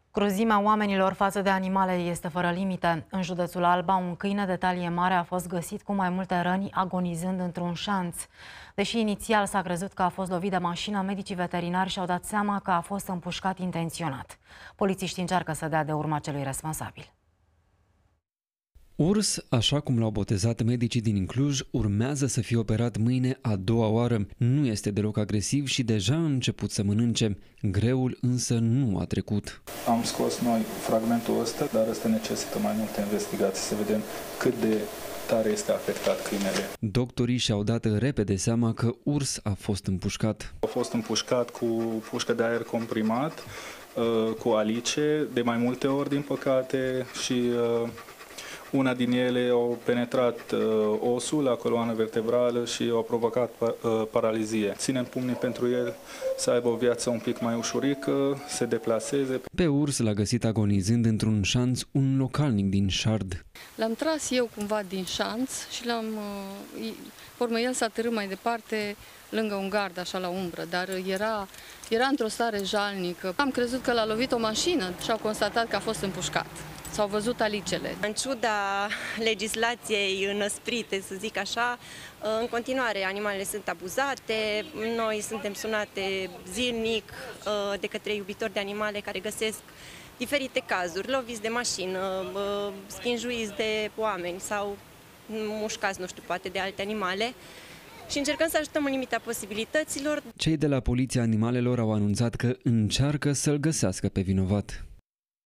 Cruzimea oamenilor față de animale este fără limite. În județul Alba, un câine de talie mare a fost găsit cu mai multe răni, agonizând într-un șanț. Deși inițial s-a crezut că a fost lovit de mașină, medicii veterinari și-au dat seama că a fost împușcat intenționat. Polițiștii încearcă să dea de urma celui responsabil. Urs, așa cum l-au botezat medicii din Cluj, urmează să fie operat mâine a doua oară. Nu este deloc agresiv și deja a început să mănânce. Greul însă nu a trecut. Am scos noi fragmentul ăsta, dar ăsta necesită mai multe investigații, să vedem cât de tare este afectat câinele. Doctorii și-au dat repede seama că Urs a fost împușcat. A fost împușcat cu pușcă de aer comprimat, cu alice, de mai multe ori, din păcate, și una din ele a penetrat osul, la coloană vertebrală, și a provocat paralizie. Ținem pumnii pentru el să aibă o viață un pic mai ușurică, să se deplaseze. Pe Urs l-a găsit agonizând într-un șanț un localnic din Șard. L-am tras eu cumva din șanț și urmă el s-a târât mai departe lângă un gard, așa la umbră, dar era într-o stare jalnică. Am crezut că l-a lovit o mașină și au constatat că a fost împușcat. S-au văzut alicele. În ciuda legislației înăsprite, să zic așa, în continuare animalele sunt abuzate. Noi suntem sunate zilnic de către iubitori de animale care găsesc diferite cazuri, loviți de mașină, schinjuiți de oameni sau mușcați, nu știu, poate de alte animale. Și încercăm să ajutăm în limita posibilităților. Cei de la Poliția Animalelor au anunțat că încearcă să-l găsească pe vinovat.